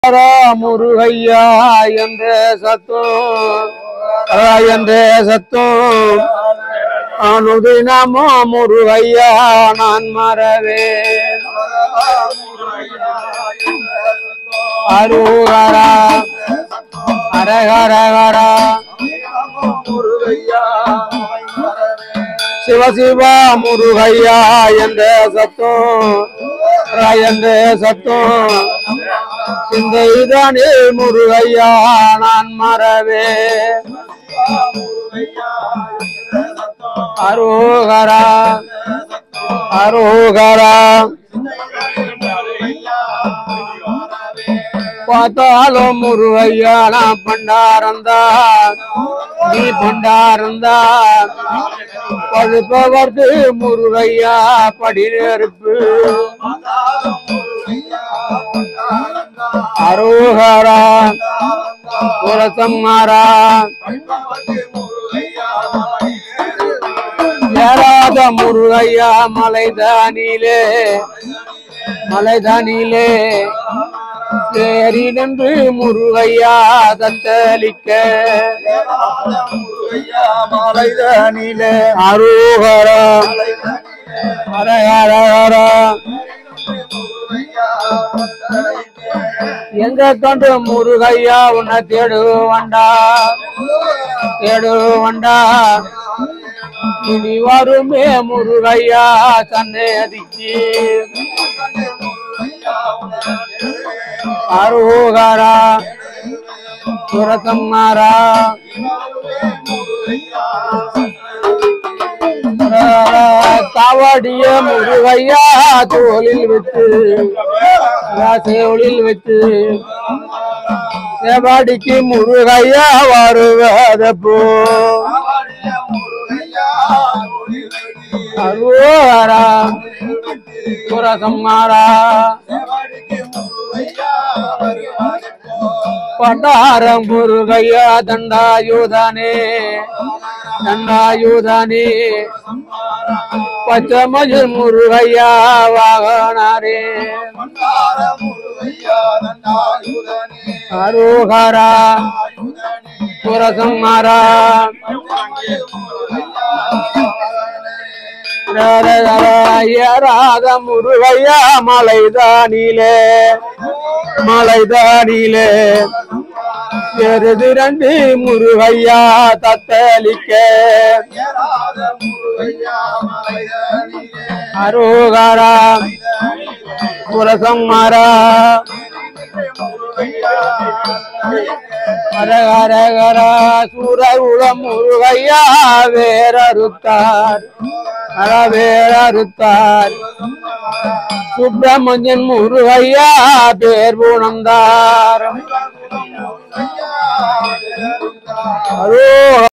முருகையா என்றே சத்தம் அனுதினமோ முருகையா நான் மறவேன். அருகரா அரகரகரா சிவசிவா முருகையா என்றே சத்தம் சிந்தைதானே முருகையா நான் மறவே. அரோகரா அரோகரா பார்த்தாலும் முருகையா நான் பண்டாரந்தா நீ பண்டாரந்தா பழுப்பவர்க்கு முருகையா படி நெருப்பு. அரோகரா புரசம்மாரா ஏறாத முருகையா மலைதானிலே ஏறி நின்று முருகையா தத்தளிக்க. மலைதானிலே அரோகரா அரகரகரா எங்க கண்டு முருகையா உன்னை தேடுவண்டா இனி வருமே முருகையா சன்னதிக்கு. அரோகரா புரசம்மாரா காவடிய முருகையா தோளில் வச்சு சேவாடிக்கு முருகையா வருவதப்போ. அரோகரா புரசம்மாரா பண்டாரம் முருகையா தண்டாயுதானே பச்சமஜர் முருகையா வாகனாரே. அரோகரா புரசம்மாரா ஏறாத முருகையா மலைதானிலே எருதிரண்டு முருகையா தத்தளிக்க. அரோகரா புரசம்மாரா அரகரகரா சூரகுளம் முருகையா வேறறுத்தார் சுப்பிரமணியன் முருகையா பேர் புணர்ந்தார்.